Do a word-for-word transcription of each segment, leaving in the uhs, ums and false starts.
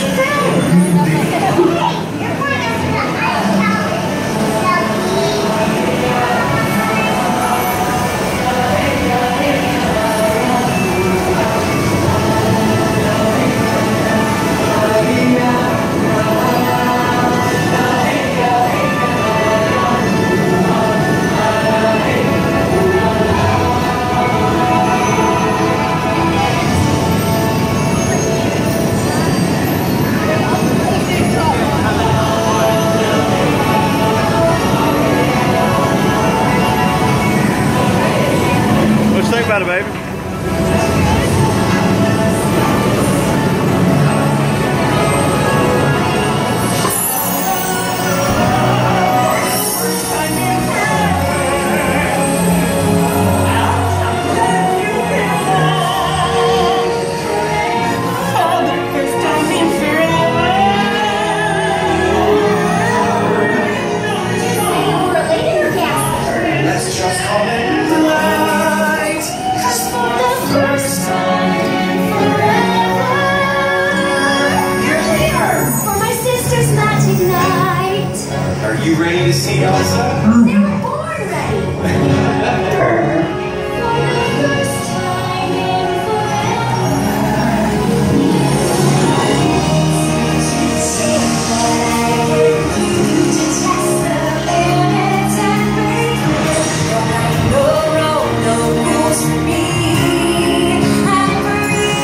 About it, baby. Let's just call it. Are you ready to see Elsa? They were born ready. For the first time in no road, no rules for me. I'm free.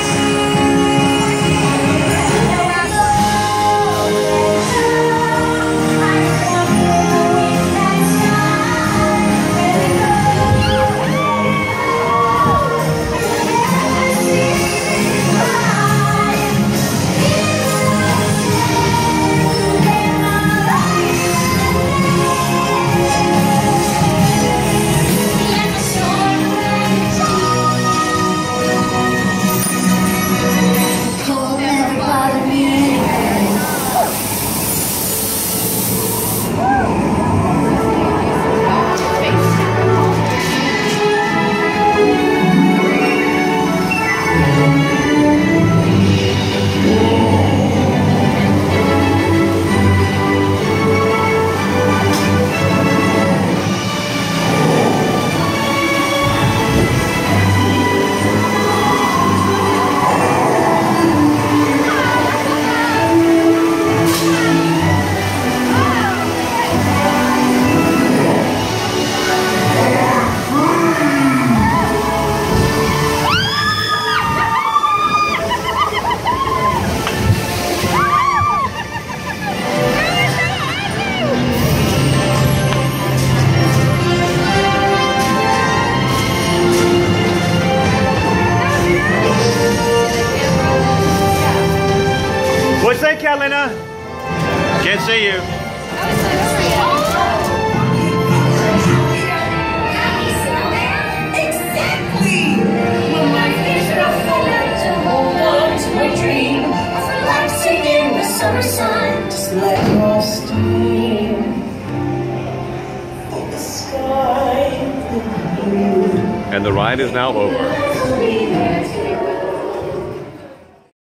What's that, Catalina? Can't see you. Exactly! When my fears are full to hold on to my dream of relaxing in the summer sun, just let off steam. In the sky, And the ride is now over.